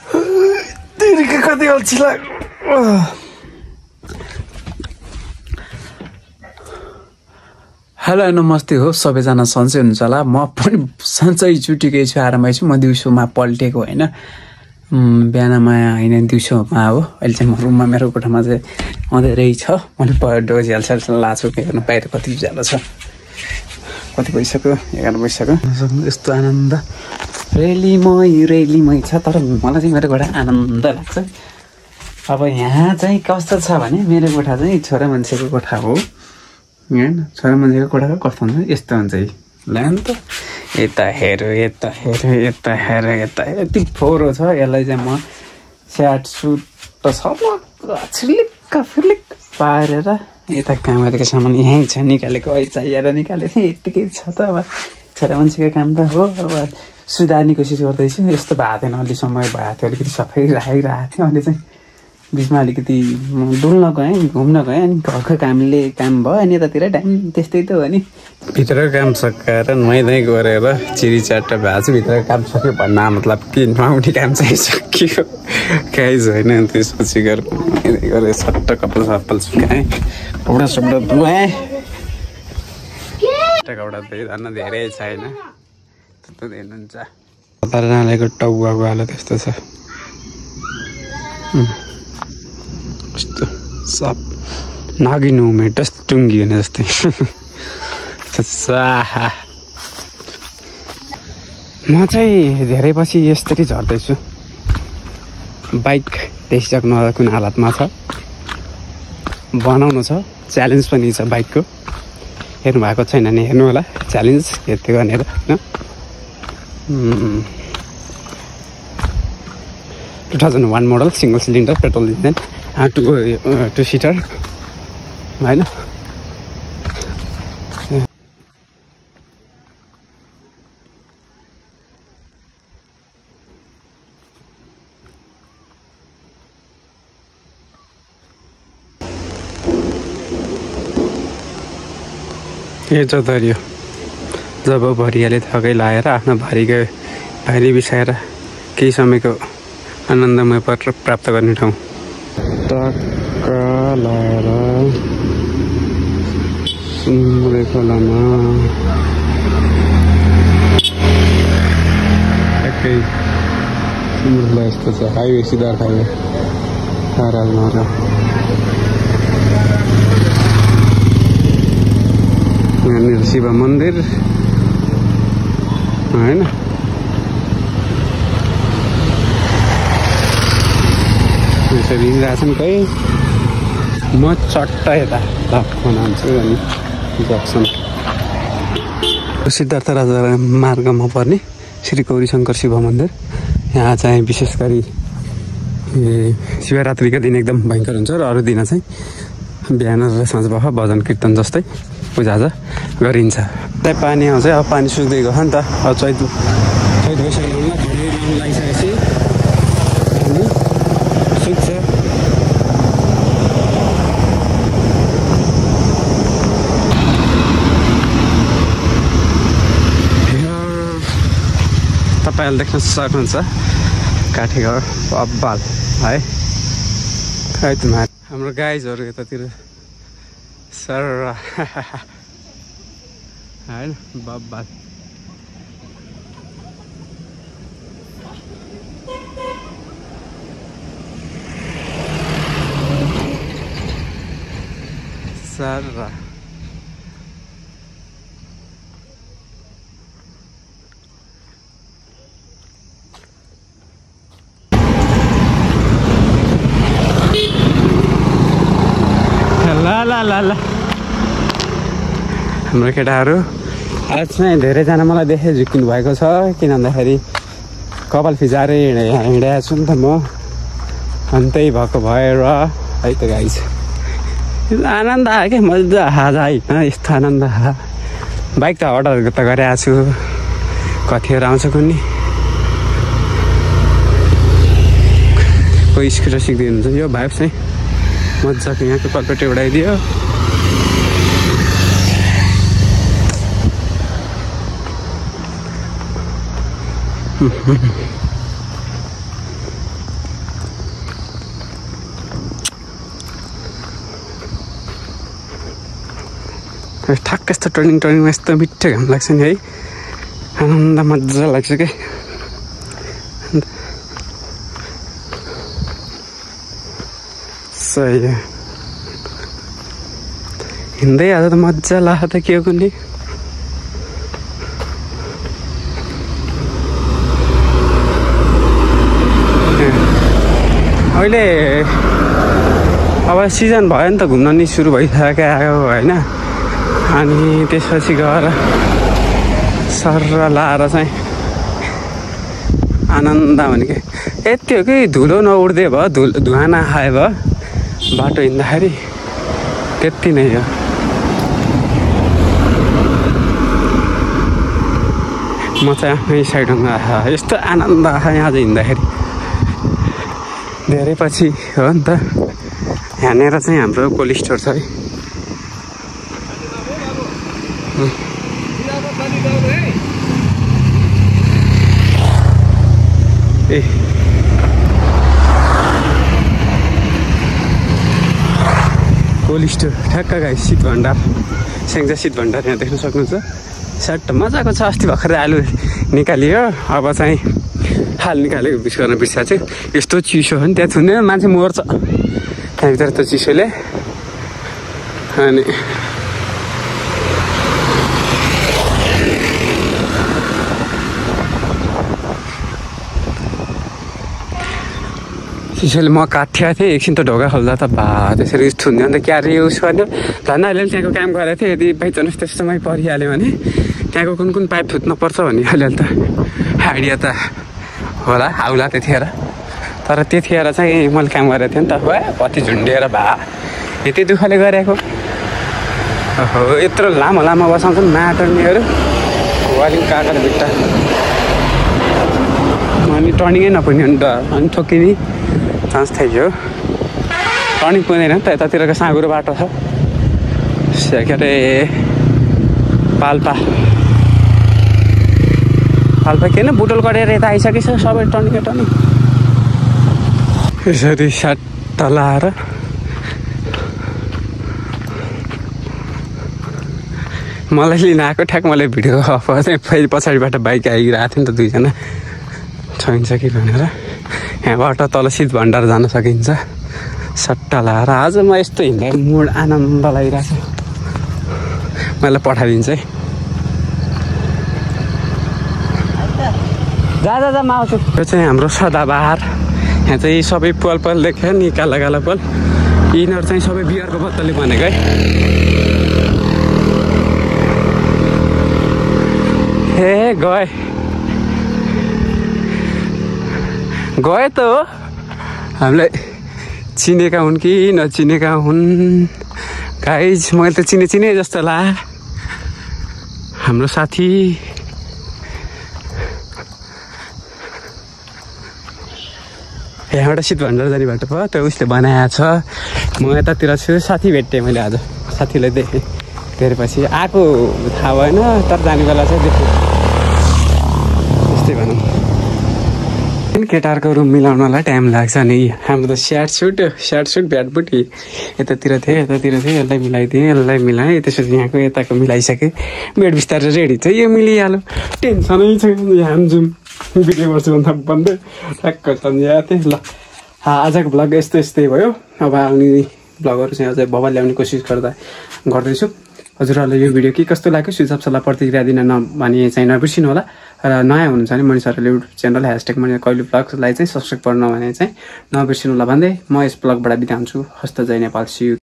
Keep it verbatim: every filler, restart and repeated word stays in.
तेरिका कति अल्छी लाग्यो। हेलो नमस्ते हो सबैजना सन्चै हुनुहुन्छ होला। म पनि सन्चै छुटेकै छु, आरामै छु। म दिउँसोमा पल्टेको होइन, बिहानमा होइन दिउँसोमा हो। अहिले चाहिँ म रुममा मेरो कोठामा चाहिँ अँधेरै छ। मैले डोज झ्यालस्याल लाएको छु, हेर्नु बाहिर कति उज्यालो छ। कति भइसक्यो, एघार भइसक्यो। यस्तो आनन्द रेलीमै रेलीमै छ। तर मलाई चाहिँ मेरो कोठा आनन्द लाग्छ। अब यहाँ चाहिँ कस्तो छ भने मेरो कोठा चाहिँ छोरा मान्छेको कोठा हो होइन। छोरा मान्छेको कोठाको कस्तो हुन्छ यस्तो हुन्छ है। ल्याउनु त यता हेऱ्यो यता हेऱ्यो यता हेऱ्यो यता यति फोहोरो छ। यसलाई चाहिँ म स्याट सुट त सब छिलिक्क फिलिक्क पारेर यता काम गरेको सामान यहीँ छ, निकालेको अहिले चाहिएर निकालेको थिएँ। यत्तिकै छ त। अब छोरा मान्छेको काम त हो। अब सुधार्ने कोसिस गर्दैछु। यस्तो भएको थिएन, अलि समय भएको थियो, अलिकति सफै राखिरहेको थियो। अहिले चाहिँ बिचमा अलिकति डुल्न गएँ, घुम्न गएँ, अनि घरको कामले काम भयो। अनि यतातिर टाइम त्यस्तै त हो नि। भित्रको काम सकाएर नुहाइधुवाइ गरेर चिरी चारवटा भएको छ। भित्रको काम सक्यो भन्न मतलब कि नुहाउने काम चाहिँ सकियो केही छैन। त्यसपछि गएर गरेर सट्ट कपाल सपाल सुकाएँ, कपडा सपडा धुवाएँ। कपडा धुइरहन धेरै छैन, त्यस्तो हेर्नुहुन्छ। तर नालेको टाउको हालत त्यस्तो छ। कस्तो सब नागिन मुभमेन्ट जस्तो टुङ्गी हुने जस्तै। म चाहिँ धेरै पछि यसरी झर्दैछु। बाइक देखिसक्नु कुन हालतमा छ, बनाउनु छ। च्यालेन्ज पनि छ बाइकको, हेर्नु भएको छैन भने हेर्नु होला। च्यालेन्ज हेर्थ्यो भनेर होइन। Two thousand one model single cylinder petrol engine, two two seater होइन। यो चौधरी हो। जब भरियाले थकै लाएर आफ्नो भारीको भारी बिसाएर केही समयको आनन्दमय पत्र प्राप्त गर्ने ठाउँ। टक्क लाएर सुम्रे खोलामा ठ्याक्कै सुम्रे खोला यस्तो छ। हाइवे सिधा हाइवे खारालमा छ। यहाँनिर शिव मन्दिर होइन। यसरी हिँडिरहेछन् कोही। म चट्ट यता धक्को नाम्छु अनि जक्सन सिद्धार्थ राजा मार्गमा पर्ने श्री गौरीशङ्कर शिव मन्दिर। यहाँ चाहिँ विशेष गरी शिवरात्रिको दिन एकदम भयङ्कर हुन्छ र अरू दिन चाहिँ बिहान र साँझ भए भजन कीर्तन जस्तै पूजाआजा गरिन्छ। त्यही पानी आउँछ। अब पानी सुक्दै गयो नि त। अब चैत चैत वैशाख लागिसकेपछि सुक्छ। तपाईँहरूले देख्न सक्नुहुन्छ काठीघर बब्बाल है। खै तुम्हार हाम्रो गाइजहरू यतातिर सर होइन बब्बाल। सर ल ल ल ल हाम्रो केटाहरू आज चाहिँ धेरैजना मलाई देखे झुक्किनु भएको छ। किन भन्दाखेरि कपाल फिजाएर हिँडेको छु नि त म, अन्तै भएको भएर है त गाइस। आनन्द आयो क्या, मजा हाजा होइन। यस्तो आनन्द बाइक त अर्डर त गरिरहेको छु, कतिखेर आउँछ कुन्नी। कोही स्कुटर सिक्दै हुन्छ। यो भाइब चाहिँ मजाको यहाँको कलपेट उडाइदियो। ठ्याक्क यस्तो टर्निङ टर्निङमा यस्तो मिठो घाम लाग्छ नि है, आनन्द मजा लाग्छ क्या। सही हो, हिँड्दै आज त मजा लाग्छ त के हो कुन्नी। अहिले अब सिजन भयो नि त, घुम्न नि सुरु भइसक्यो आयो होइन। अनि त्यसपछि गएर सर लाएर चाहिँ आनन्द भनेको यति हो कि धुलो नउड्दै भयो, धुलो धुवा नखाए भयो बाटो हिँड्दाखेरि, त्यति नै हो। म चाहिँ आफ्नै साइडमा आएको यस्तो आनन्द आएको यहाँ चाहिँ हिँड्दाखेरि, धेरै पछि हो नि त। यहाँनिर चाहिँ हाम्रो कोल्ड स्टोर छ है। ए कोल्ड स्टोर ठ्याक्क गाई शीत भण्डार, स्याङ्जा शीत भण्डार यहाँ देख्न सक्नुहुन्छ। सर्ट मजाको छ, अस्ति भर्खरै आलु निकालियो, अब चाहिँ हाल निकालेको बिस गर्न बिर्सा चाहिँ यस्तो चिसो हो नि, त्यहाँ छुन्दैन मान्छे मर्छ त्यहाँभित्र त चिसोले। अनि चिसोले म काटिएको थिएँ, एकछिन त ढोका खोल्दा त भा त्यसरी थुन्यो अन्त क्यारे युज गर्यो। झन् अहिले त्यहाँको काम गरेको थिएँ, यदि बाइचान्स त्यस्तो समय परिहाल्यो भने त्यहाँको कुन कुन पाइप थुत्नुपर्छ भन्ने अहिले त आइडिया त होला आउला त्यतिखेर। तर त्यतिखेर चाहिँ मैले काम गरेको थिएँ नि त, भए कति झुन्डिएर भा यति दुःखले गरेको। ओहो यत्रो लामो लामो बसाउँछन् माटर्नेहरू, वालिङ काटेर भिट्टा, अनि टर्निङै नपुग्ने नि त, अनि ठोकिने चान्स थियो। टर्निङ पुग्दैन नि त, यतातिरको साँगुरो बाटो छ के अरे पाल्पा पाल्पा किन बुटोल गरेर यता आइसकेछ सबै टर्निङ टर्निङ। यसरी सट्टा लाएर मलाई लिन आएको ठ्याक, मलाई भिडियो अफ चाहिँ फेरि पछाडिबाट बाइक आइरहेको थियो नि त, दुईजना छैन्छ कि भनेर। यहाँबाट तल शीत भण्डार जान सकिन्छ सट्टा लाएर। आज म यस्तो हिँड्दा मुड आनन्द लागिरहेको छ, मैले पठाइदिन्छ है। जा जा जा म आउँछु। यो चाहिँ हाम्रो सदाबहार, यहाँ चाहिँ सबै पल पल देख्यो नि, काला काला पल, यिनीहरू चाहिँ सबै बियरको बोतलले बनेको है। ए गए गए त हो, हामीलाई चिनेका हुन् कि नचिनेका हुन् गाइज, मैले त चिने चिने जस्तो ला। हाम्रो साथी यहाँबाट शीत भण्डार जाने बाटो भयो, त्यो उसले बनाएको छ। म यतातिर छु, साथी भेटेँ मैले आज, साथीलाई देखेँ धेरै पछि आएको थाहा भएन, तर जाने बेला चाहिँ देखेँ। त्यस्तै भनौँ, केटाहरूको रुम मिलाउनलाई टाइम लाग्छ नि। हाम्रो त स्यार्ट सुट स्यार्ट सुट भ्याट बुटी यतातिर थियो यतातिर थियो, यसलाई मिलाइदिएँ यसलाई मिलाएँ, त्यसपछि यहाँको यताको मिलाइसकेँ, बेड बिस्तारै रेडी छ, यो मिलिहाल्यो, टेन्सनै छैन। यहाँ जाउँ भिडियो गर्छु भन्दा भन्दै ठ्याक्क सम्झाएको थिएँ। ल आजको भ्लग यस्तो यस्तै भयो, अब आउने भ्लगहरू चाहिँ अझै बबा ल्याउने कोसिस गर्दा गर्दैछु। हजुरहरूलाई यो भिडियो के कस्तो लाग्यो सुझाव सल्लाह प्रतिक्रिया दिन नभने चाहिँ नबिर्सिनु होला। र नयाँ हुनुहुन्छ भने मणि सरले युट्युब च्यानल ह्यासट्याग मणि कहिले भ्लग्सलाई चाहिँ सब्सक्राइब गर्न भने चाहिँ नबिर्सिनु होला भन्दै म यस भ्लगबाट बिदा हुन्छु। हस्त जय नेपाल, सी यू।